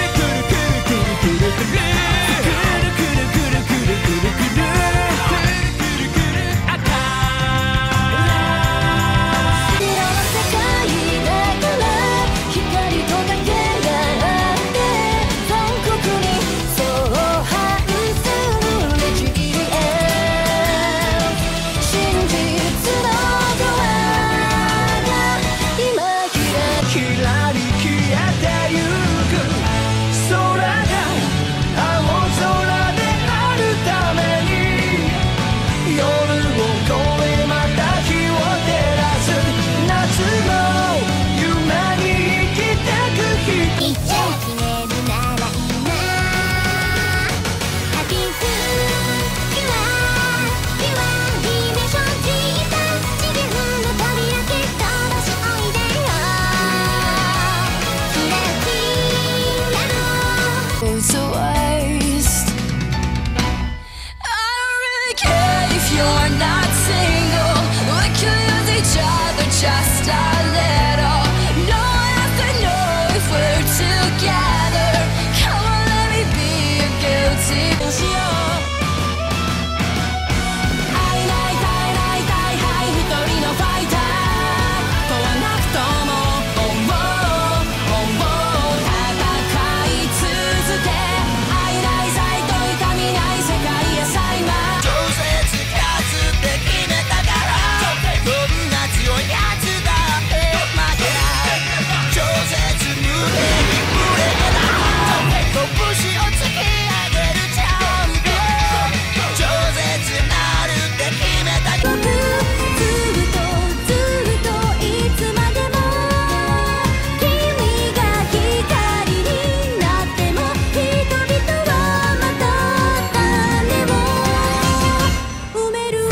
Just a little. No, I have to know if we're together. Come on, let me be your guilty pleasure. 会いないたいないたいはい一人のファイターとはなくとも戦い続け愛ない罪と痛みない世界へ幸い超絶勝つって決めたからどんな強いやつだって負けない超絶無限に無礼だ拳を突き上げるチャンピオン超絶なるって決めた僕ずっといつまでも君が光になっても人々はまた種を埋める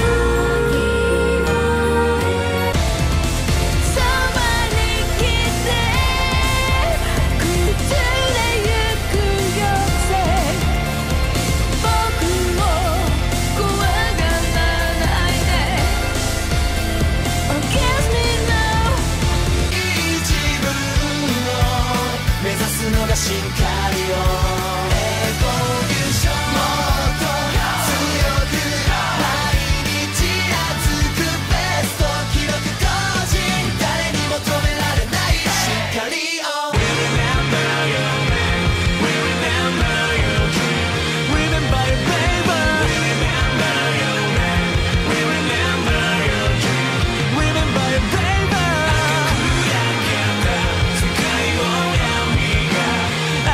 そばに来て崩れゆくよって僕を怖がらないで Against me now いい自分を目指すのが進化よエボリューションもっと強く毎日熱くベスト記録更新誰にも止められないしっかりを We remember you We remember you Remember you baby We remember you We remember you Remember you baby 暗かった世界を闇が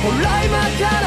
ほら今から